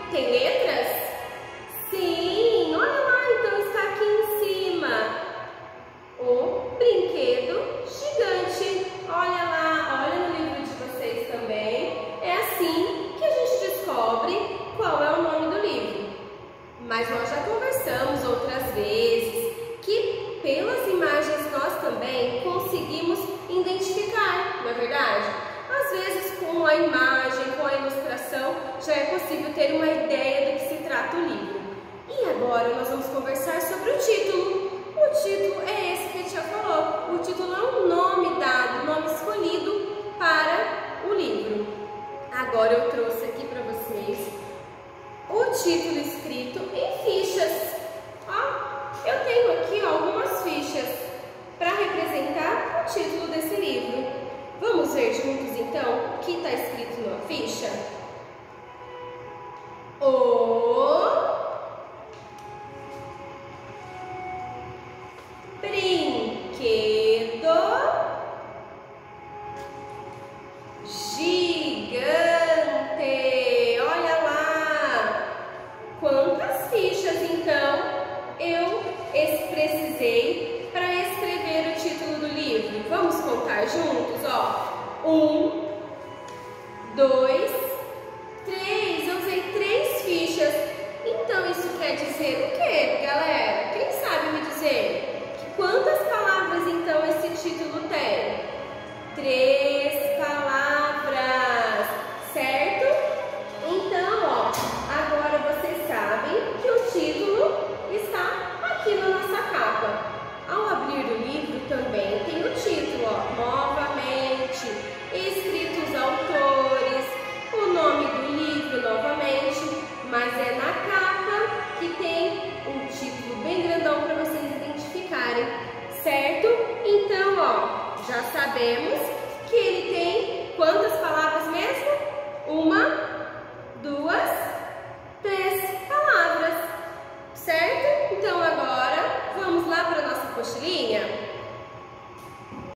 Tem letras? Sim, olha lá, então está aqui em cima. O brinquedo gigante. Olha lá, olha no livro de vocês também. É assim que a gente descobre qual é o nome do livro. Mas nós já conversamos outras vezes que pelas imagens nós também conseguimos identificar, não é verdade? Às vezes com a imagem, com a ilustração, já é possível ter uma ideia do que se trata o livro. E agora nós vamos conversar sobre o título. O título é esse que a tia falou. O título é um nome dado, um nome escolhido para o livro. Agora eu trouxe aqui para vocês o título escrito em fichas. Ó, eu tenho aqui algumas fichas para representar o título desse livro. Vamos ver juntos então o que está escrito na ficha? O brinquedo gigante. Olha lá! Quantas fichas então eu precisei para escrever o título do livro? Vamos contar juntos, ó. 1, 2, 3. Eu usei 3 fichas. Então isso quer dizer o quê, galera? Quem sabe me dizer? Quantas palavras então esse título tem? 3 palavras, certo? Então, ó, agora vocês sabem que o título está aqui na nossa capa. Ao abrir o livro também tem o título, ó, novamente, escrito os autores, o nome do livro novamente, mas é na capa que tem um título bem grandão para vocês identificarem, certo? Então, ó, já sabemos que ele tem quantas palavras?